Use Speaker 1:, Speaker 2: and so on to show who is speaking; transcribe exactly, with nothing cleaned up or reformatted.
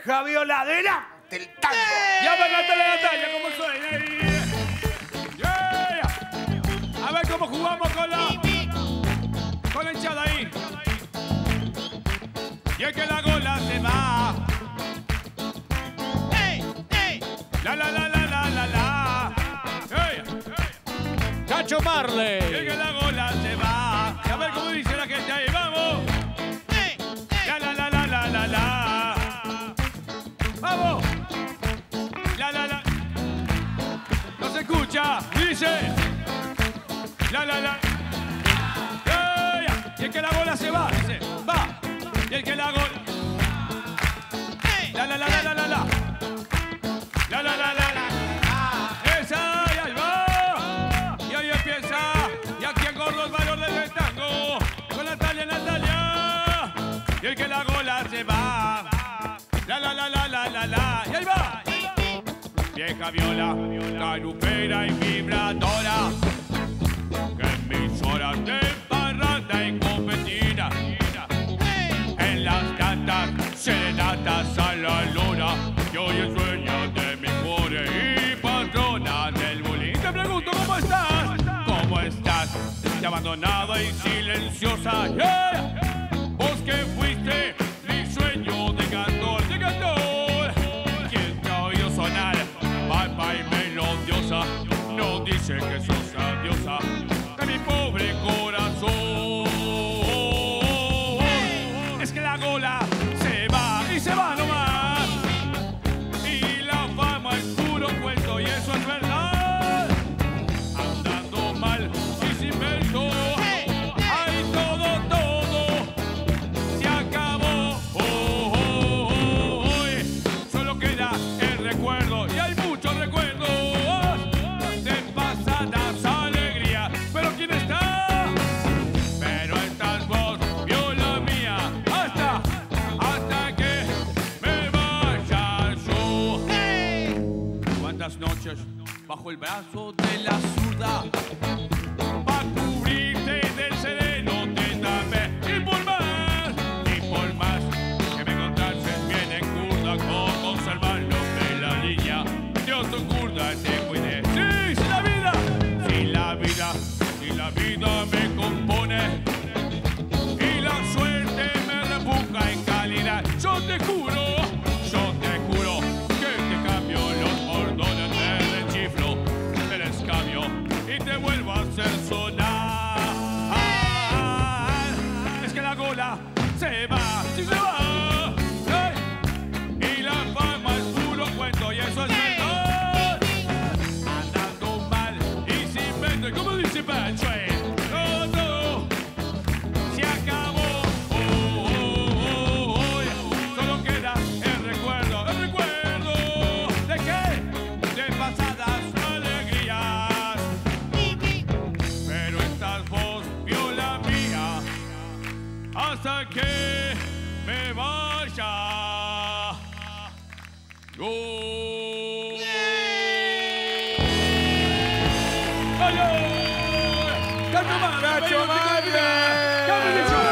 Speaker 1: Vieja violadera del tango.
Speaker 2: ¡Eh! ¡Ya va Natalia, Natalia! ¿Cómo suena? Yeah. A ver cómo jugamos con la... Con la hinchada ahí. Y es que la gola se va. ¡Ey! ¡Ey! La la la la la la la. ¡Ey!
Speaker 3: Cacho Marley.
Speaker 2: Y es que la gola se va. Y a ver cómo dice la gente ahí. ¡Vamos! ¡Ey! La la la la la la la. ¡Vamos! La la la. No se escucha. Dice. La la la. ¡Ey! Y es que la gola se va. Dice. Va. Y el que la gol. La la la la la la la. La la la la la. Esa, y ahí va. Y ahí empieza. Y aquí en Gordo el valor del tango. Con Natalia, Natalia. Y el que la gola se va. La la la la la la la. Y ahí va. Vieja viola, carupera y vibradora. Que en mis horas de parranda y competida. En las cantas, serenatas a la luna. Y hoy el sueño de mi pobre y patrona del bullying. Te pregunto, ¿cómo estás? ¿Cómo estás? Te abandonada y silenciosa. Yeah. Vos que fuiste mi sueño de cantor, de cantor. ¿Quién te ha oído sonar? Papa y melodiosa. No dice que sos adiosa de mi pobre corazón. La gola se va y se va nomás. Y la fama es puro cuento y eso es verdad. Andando mal y sin verso. Hay todo, todo. Se acabó. Oh, oh, oh, oh. Solo queda el recuerdo. Y hay muchos recuerdos de pasadas alegrías. Pero ¿quién está? Pero estás vos, viola mía. Cuántas noches bajo el brazo de la zurda pa' cubrirte del sereno te tapé. Y por más, y por más que me encontrases bien en curda con conservarlo de la línea de otro curda te cuidé. Sí, si la vida, si la vida, si la vida me compone y la suerte me repuja en calidad, yo te juro. Se va, sí se va. Hey. Y la fama es puro cuento y eso es verdad. Andando mal y sin vender, como dice Bad Train. Todo, todo se acabó. Oh, oh, oh, oh. Solo queda el recuerdo, el recuerdo de qué, de pasadas alegrías. Pero estás vos, viola mía. Hasta que me vaya. Yo. ¡Ay, ay! ¡Cacho Marley! ¡Cacho Marley!